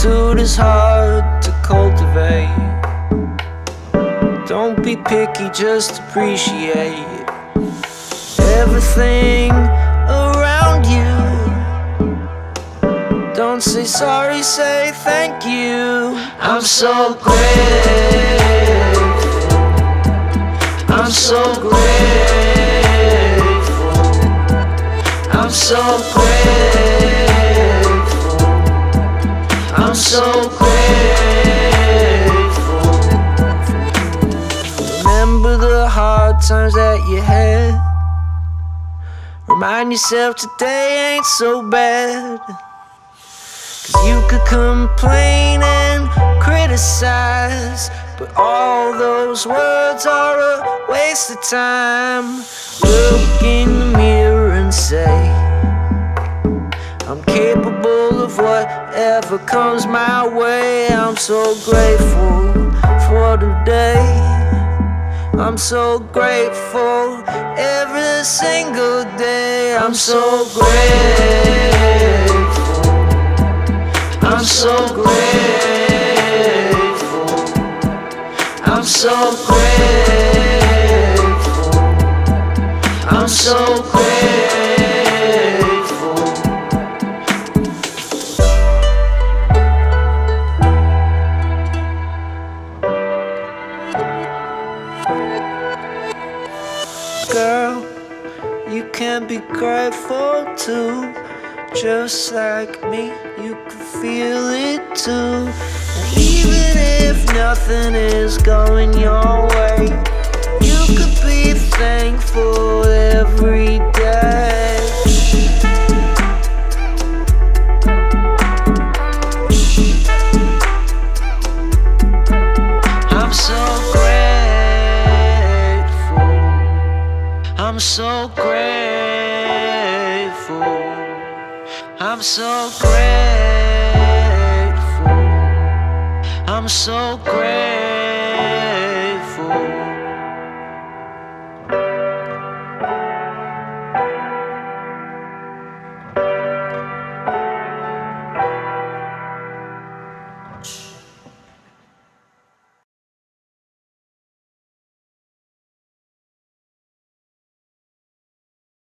Gratitude is hard to cultivate. Don't be picky, just appreciate everything around you. Don't say sorry, say thank you. I'm so grateful. I'm so grateful. I'm so grateful. I'm so grateful. Remember the hard times that you had. Remind yourself today ain't so bad. 'Cause you could complain and criticize, but all those words are a waste of time. Look in the mirror and say, I'm capable of whatever comes my way. I'm so grateful for today. I'm so grateful every single day. I'm so grateful. I'm so grateful. I'm so grateful. I'm so grateful. Girl, you can be grateful too. Just like me, you can feel it too. And even if nothing is going your way, you could be thankful every day. I'm so grateful. I'm so grateful. I'm so grateful. I'm so grateful.